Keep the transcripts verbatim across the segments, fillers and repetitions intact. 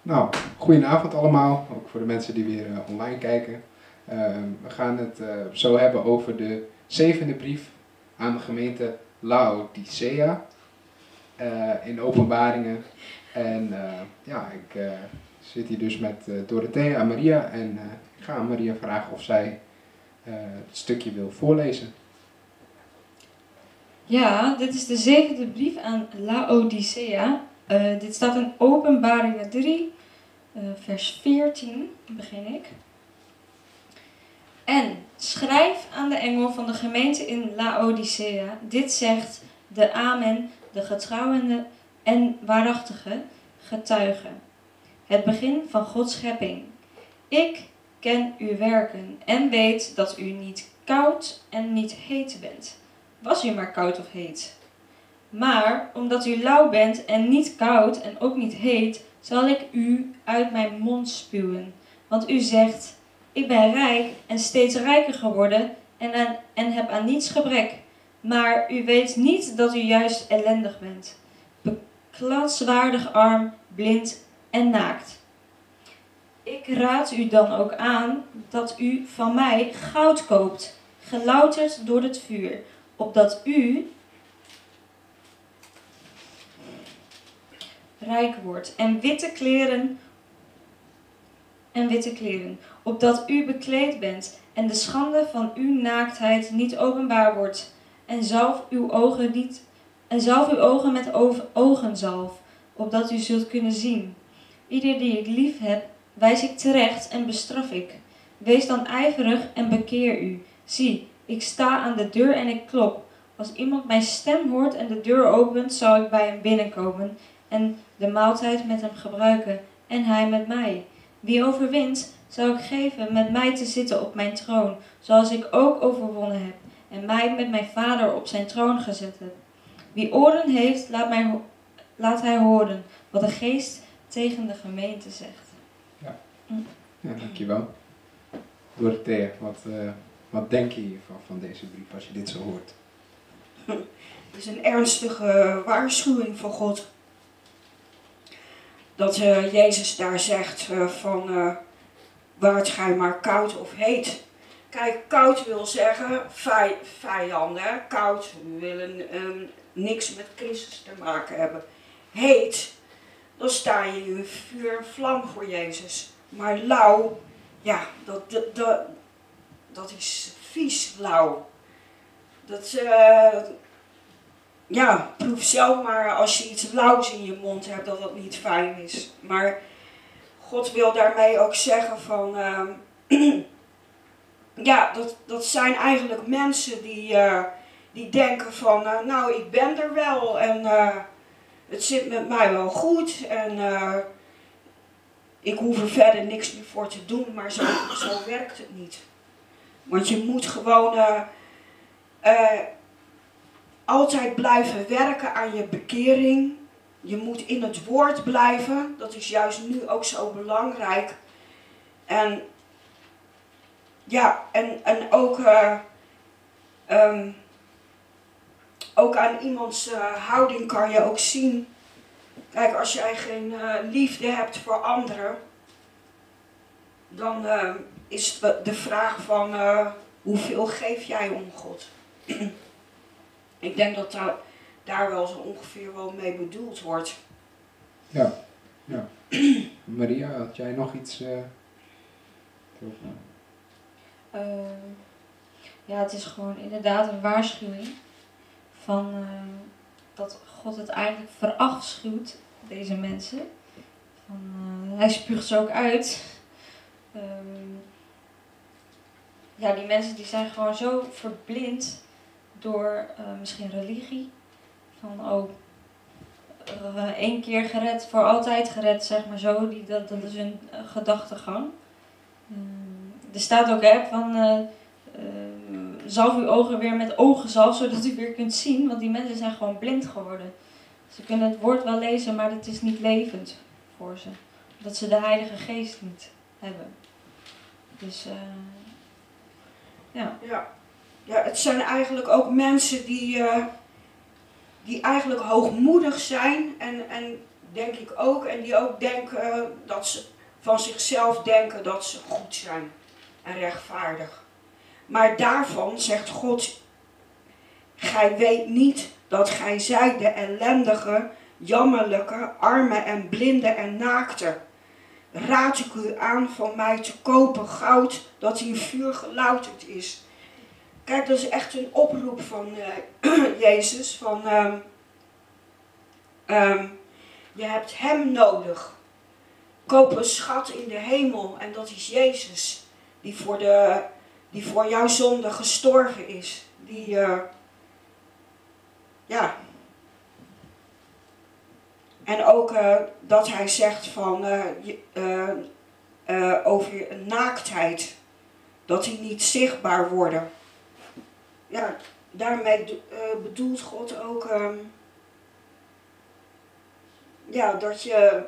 Nou, goedenavond allemaal, ook voor de mensen die weer uh, online kijken. Uh, we gaan het uh, zo hebben over de zevende brief aan de gemeente Laodicea uh, in Openbaringen. En uh, ja, ik uh, zit hier dus met uh, Dorothea en Maria en uh, ik ga aan Maria vragen of zij uh, het stukje wil voorlezen. Ja, dit is de zevende brief aan Laodicea. Uh, dit staat in Openbaringen drie, uh, vers veertien, begin ik. En schrijf aan de engel van de gemeente in Laodicea, dit zegt de Amen, de getrouwende en waarachtige getuige. Het begin van Gods schepping. Ik ken uw werken en weet dat u niet koud en niet heet bent. Was u maar koud of heet. Maar omdat u lauw bent en niet koud en ook niet heet, zal ik u uit mijn mond spuwen. Want u zegt, ik ben rijk en steeds rijker geworden en, aan, en heb aan niets gebrek. Maar u weet niet dat u juist ellendig bent. Beklaanswaardig arm, blind en naakt. Ik raad u dan ook aan dat u van mij goud koopt, gelouterd door het vuur, opdat u rijk wordt en witte kleren en witte kleren, opdat u bekleed bent en de schande van uw naaktheid niet openbaar wordt, en zalf uw ogen niet en zalf uw ogen met ogenzalf, opdat u zult kunnen zien. Ieder die ik lief heb, wijs ik terecht en bestraf ik. Wees dan ijverig en bekeer u. Zie, ik sta aan de deur en ik klop. Als iemand mijn stem hoort en de deur opent, zal ik bij hem binnenkomen en de maaltijd met hem gebruiken en hij met mij. Wie overwint, zal ik geven met mij te zitten op mijn troon, zoals ik ook overwonnen heb en mij met mijn vader op zijn troon gezet heb. Wie oren heeft, laat, mij, laat hij horen wat de geest tegen de gemeente zegt. Ja, ja dankjewel. Dorothea, wat, uh, wat denk je hiervan, van deze brief, als je dit zo hoort? Het is een ernstige waarschuwing van God. Dat uh, Jezus daar zegt uh, van, uh, waart gij maar koud of heet. Kijk, koud wil zeggen vij, vijanden. Koud, we willen um, niks met Christus te maken hebben. Heet, dan sta je in vuur en vlam voor Jezus. Maar lauw, ja, dat, dat, dat, dat is vies lauw. Dat, uh, ja, proef zelf maar als je iets lauws in je mond hebt dat dat niet fijn is. Maar God wil daarmee ook zeggen van, uh, ja, dat, dat zijn eigenlijk mensen die, uh, die denken van, uh, nou ik ben er wel en uh, het zit met mij wel goed en uh, ik hoef er verder niks meer voor te doen, maar zo, zo werkt het niet. Want je moet gewoon uh, uh, altijd blijven werken aan je bekering. Je moet in het woord blijven, dat is juist nu ook zo belangrijk. En ja, en, en ook, uh, um, ook aan iemands uh, houding kan je ook zien. Kijk, als jij geen uh, liefde hebt voor anderen, dan uh, is de vraag van uh, hoeveel geef jij om God? Ik denk dat daar, daar wel zo ongeveer wel mee bedoeld wordt. Ja, ja. Maria, had jij nog iets? Uh, uh, ja, het is gewoon inderdaad een waarschuwing van uh, dat God het eigenlijk verafschuwt, deze mensen. Van, uh, hij spuugt ze ook uit. Uh, ja, die mensen die zijn gewoon zo verblind door uh, misschien religie. Van, oh, uh, één keer gered, voor altijd gered, zeg maar zo. Die, dat, dat is hun uh, gedachtegang. Uh, er staat ook, hè, van, uh, uh, zalf uw ogen weer met ogenzalf, zodat u weer kunt zien. Want die mensen zijn gewoon blind geworden. Ze kunnen het woord wel lezen, maar het is niet levend voor ze. Omdat ze de Heilige Geest niet hebben. Dus, uh, ja. ja. Ja, het zijn eigenlijk ook mensen die, uh, die eigenlijk hoogmoedig zijn en, en denk ik ook. En die ook denken dat ze van zichzelf denken dat ze goed zijn en rechtvaardig. Maar daarvan zegt God, gij weet niet dat gij zijt de ellendige, jammerlijke, arme en blinde en naakte. Raad ik u aan van mij te kopen goud dat in vuur gelouterd is. Kijk, dat is echt een oproep van uh, Jezus. Van, um, um, je hebt hem nodig. Koop een schat in de hemel en dat is Jezus. Die voor, de, die voor jouw zonde gestorven is. Die, uh, ja... En ook uh, dat hij zegt van, uh, uh, uh, over naaktheid, dat die niet zichtbaar worden. Ja, daarmee uh, bedoelt God ook um, ja, dat je,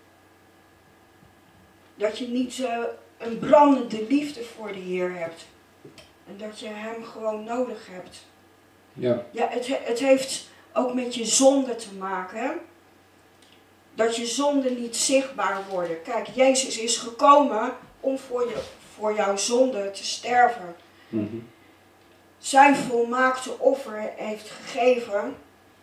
dat je niet uh, een brandende liefde voor de Heer hebt. En dat je hem gewoon nodig hebt. Ja, Ja, het, het heeft ook met je zonde te maken, hè? Dat je zonden niet zichtbaar worden. Kijk, Jezus is gekomen om voor, je, voor jouw zonde te sterven. mm-hmm. Zijn volmaakte offer heeft gegeven.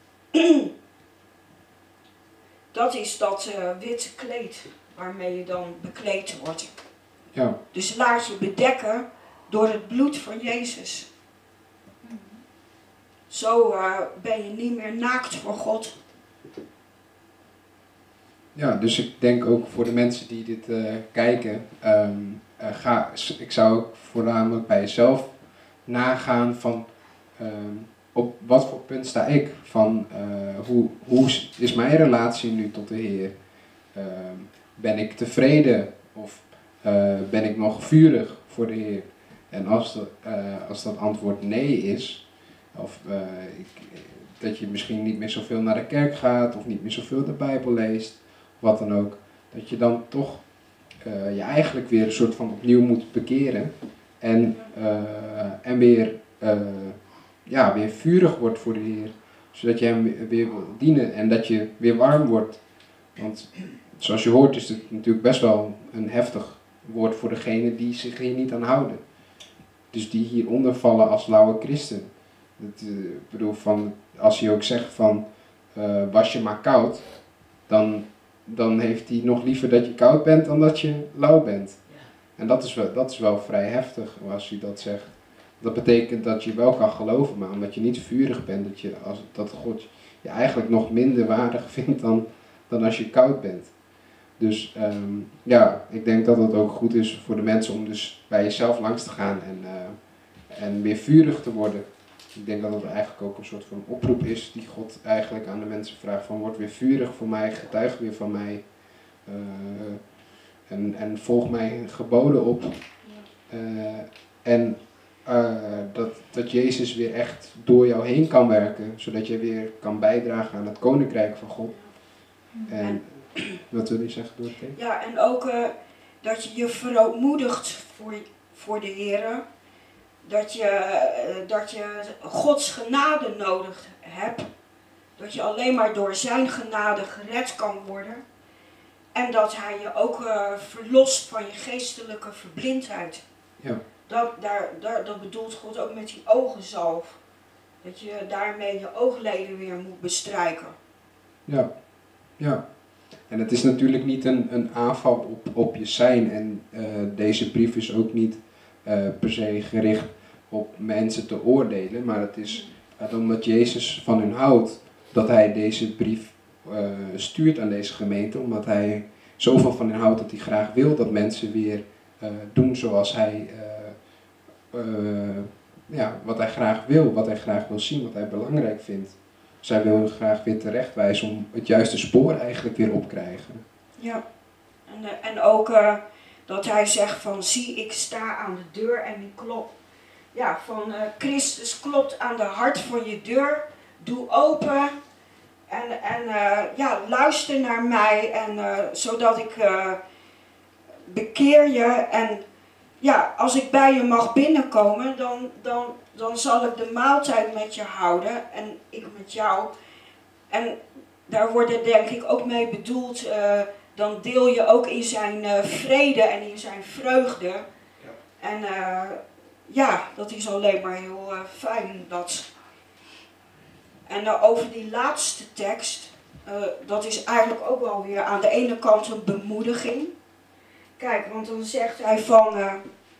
Dat is dat uh, witte kleed waarmee je dan bekleed wordt. Ja. Dus laat je bedekken door het bloed van Jezus. Zo uh, ben je niet meer naakt voor God. Ja, dus ik denk ook voor de mensen die dit uh, kijken, um, uh, ga, ik zou ook voornamelijk bij jezelf nagaan van um, op wat voor punt sta ik, van uh, hoe, hoe is mijn relatie nu tot de Heer? Um, ben ik tevreden of uh, ben ik nog vurig voor de Heer? En als, de, uh, als dat antwoord nee is, of uh, ik, dat je misschien niet meer zoveel naar de kerk gaat of niet meer zoveel de Bijbel leest, wat dan ook, dat je dan toch uh, je eigenlijk weer een soort van opnieuw moet bekeren en, uh, en weer, uh, ja, weer vurig wordt voor de Heer, zodat je hem weer, weer wil dienen en dat je weer warm wordt. Want zoals je hoort is het natuurlijk best wel een heftig woord voor degenen die zich hier niet aan houden. Dus die hieronder vallen als lauwe christen. Dat, uh, ik bedoel, van, als hij ook zegt van uh, was je maar koud, dan... dan heeft hij nog liever dat je koud bent dan dat je lauw bent. Ja. En dat is, wel, dat is wel vrij heftig als hij dat zegt. Dat betekent dat je wel kan geloven, maar omdat je niet vurig bent, dat, je, als, dat God je eigenlijk nog minder waardig vindt dan, dan als je koud bent. Dus um, ja, ik denk dat het ook goed is voor de mensen om dus bij jezelf langs te gaan en, uh, en weer vurig te worden. Ik denk dat het eigenlijk ook een soort van oproep is die God eigenlijk aan de mensen vraagt van word weer vurig voor mij, getuig weer van mij uh, en, en volg mijn geboden op. Uh, en uh, dat, dat Jezus weer echt door jou heen kan werken, zodat je weer kan bijdragen aan het koninkrijk van God. En wat wil je zeggen, Dorothee? Ja, en ook uh, dat je je verootmoedigt voor, voor de Heer. Dat je, dat je Gods genade nodig hebt. Dat je alleen maar door zijn genade gered kan worden. En dat hij je ook uh, verlost van je geestelijke verblindheid. Ja. Dat, daar, daar, dat bedoelt God ook met die ogenzalf. Dat je daarmee je oogleden weer moet bestrijken. Ja, ja. En het is natuurlijk niet een, een aanval op, op je zijn. En uh, deze brief is ook niet uh, per se gericht op mensen te oordelen, maar het is uh, omdat Jezus van hun houdt dat hij deze brief uh, stuurt aan deze gemeente, omdat hij zoveel van hen houdt dat hij graag wil dat mensen weer uh, doen zoals hij, uh, uh, ja, wat hij graag wil, wat hij graag wil zien, wat hij belangrijk vindt. Dus hij wil graag weer terechtwijzen om het juiste spoor eigenlijk weer op te krijgen. Ja, en, uh, en ook uh, dat hij zegt van zie ik sta aan de deur en ik klop. Ja, van uh, Christus klopt aan de hart van je deur. Doe open en, en uh, ja, luister naar mij en uh, zodat ik uh, bekeer je. En ja, als ik bij je mag binnenkomen, dan, dan, dan zal ik de maaltijd met je houden en ik met jou. En daar wordt denk ik ook mee bedoeld, uh, dan deel je ook in zijn uh, vrede en in zijn vreugde. Ja. En uh, ja, dat is alleen maar heel uh, fijn. Dat. En uh, over die laatste tekst, uh, dat is eigenlijk ook wel weer aan de ene kant een bemoediging. Kijk, want dan zegt hij van, uh,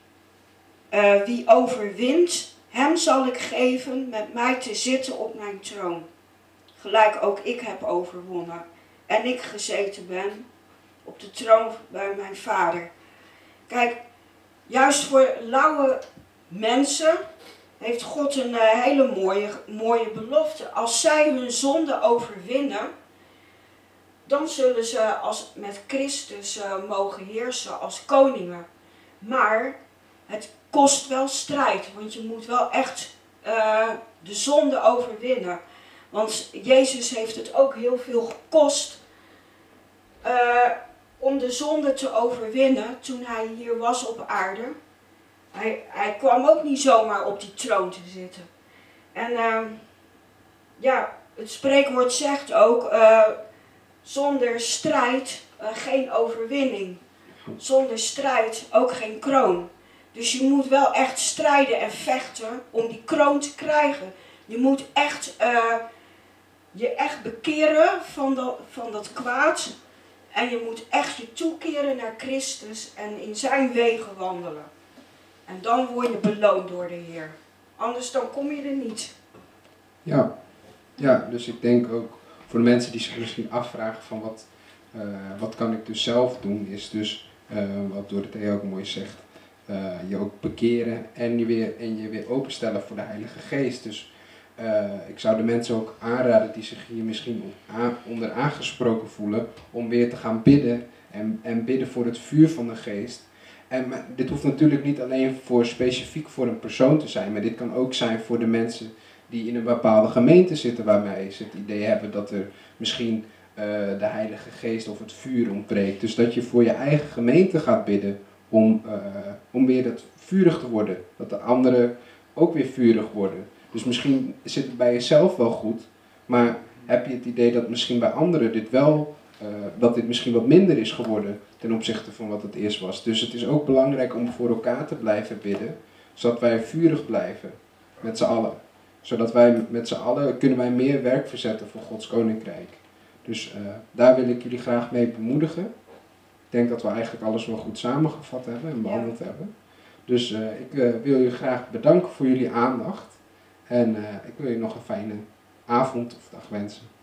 uh, wie overwint, hem zal ik geven met mij te zitten op mijn troon. Gelijk ook ik heb overwonnen en ik gezeten ben op de troon bij mijn vader. Kijk, juist voor lauwe mensen heeft God een uh, hele mooie, mooie belofte. Als zij hun zonde overwinnen, dan zullen ze als, met Christus uh, mogen heersen als koningen. Maar het kost wel strijd, want je moet wel echt uh, de zonde overwinnen. Want Jezus heeft het ook heel veel gekost uh, om de zonde te overwinnen toen hij hier was op aarde. Hij, hij kwam ook niet zomaar op die troon te zitten. En uh, ja, het spreekwoord zegt ook, uh, zonder strijd uh, geen overwinning. Zonder strijd ook geen kroon. Dus je moet wel echt strijden en vechten om die kroon te krijgen. Je moet echt uh, je echt bekeren van, de, van dat kwaad. En je moet echt je toekeren naar Christus en in zijn wegen wandelen. En dan word je beloond door de Heer. Anders dan kom je er niet. Ja, ja, dus ik denk ook voor de mensen die zich misschien afvragen van wat, uh, wat kan ik dus zelf doen, is dus uh, wat Dorothea ook mooi zegt. Uh, je ook bekeren en je, weer, en je weer openstellen voor de Heilige Geest. Dus uh, ik zou de mensen ook aanraden die zich hier misschien aan, onder aangesproken voelen, om weer te gaan bidden en, en bidden voor het vuur van de Geest. En maar, dit hoeft natuurlijk niet alleen voor specifiek voor een persoon te zijn, maar dit kan ook zijn voor de mensen die in een bepaalde gemeente zitten, waarmee ze het idee hebben dat er misschien uh, de Heilige Geest of het vuur ontbreekt. Dus dat je voor je eigen gemeente gaat bidden om, uh, om weer dat vurig te worden, dat de anderen ook weer vurig worden. Dus misschien zit het bij jezelf wel goed, maar heb je het idee dat misschien bij anderen dit wel, uh, dat dit misschien wat minder is geworden ten opzichte van wat het eerst was. Dus het is ook belangrijk om voor elkaar te blijven bidden, zodat wij vurig blijven met z'n allen. Zodat wij met z'n allen kunnen wij meer werk verzetten voor Gods Koninkrijk. Dus uh, daar wil ik jullie graag mee bemoedigen. Ik denk dat we eigenlijk alles wel goed samengevat hebben en behandeld ja. hebben. Dus uh, ik uh, wil jullie graag bedanken voor jullie aandacht. En uh, ik wil je nog een fijne avond of dag wensen.